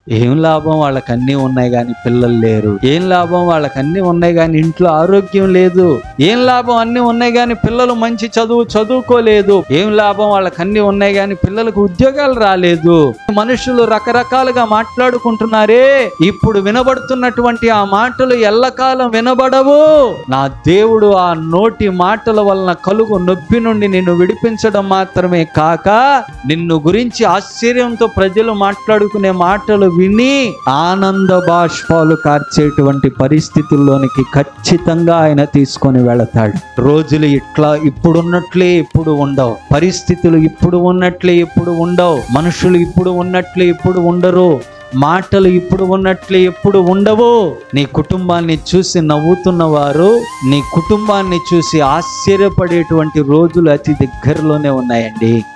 ఏం లాభం, వాళ్ళకి అన్నీ ఉన్నాయి కానీ పిల్లలు లేరు. ఏం లాభం, వాళ్ళకి అన్నీ ఉన్నాయి కానీ ఇంట్లో ఆరోగ్యం లేదు. ఏం లాభం, అన్నీ ఉన్నాయి కానీ పిల్లలు మంచి చదువుకోలేదు. ఏం లాభం, వాళ్ళకి అన్నీ ఉన్నాయి కానీ పిల్లలకు ఉద్యోగాలు రాలేదు. మనుషులు రకరకాలుగా మాట్లాడుకుంటున్నారే, ఇప్పుడు వినబడుతున్నటువంటి ఆ మాటలు ఎల్లకాలం వినబడవు. నా దేవుడు ఆ నోటి మాటల వలన కలుగు నొప్పి నుండి నిన్ను విడిపించడం మాత్రమే కాక, నిన్ను గురించి ఆశ్చర్యంతో ప్రజలు మాట్లాడుకునే మాటలు విని ఆనంద బాష్పాలు కార్చేటువంటి పరిస్థితుల్లోనికి ఖచ్చితంగా ఆయన తీసుకొని వెళతాడు. రోజులు ఇట్లా ఇప్పుడున్నట్లే ఇప్పుడు ఉండవు, పరిస్థితులు ఇప్పుడు ఉన్నట్లే ఇప్పుడు ఉండవు, మనుషులు ఇప్పుడు ఉన్నట్లే ఇప్పుడు ఉండరు, మాటలు ఇప్పుడు ఉన్నట్లే ఎప్పుడు ఉండవు. నీ కుటుంబాన్ని చూసి నవ్వుతున్నవారు నీ కుటుంబాన్ని చూసి ఆశ్చర్యపడేటువంటి రోజులు అతి దగ్గరలోనే ఉన్నాయండి.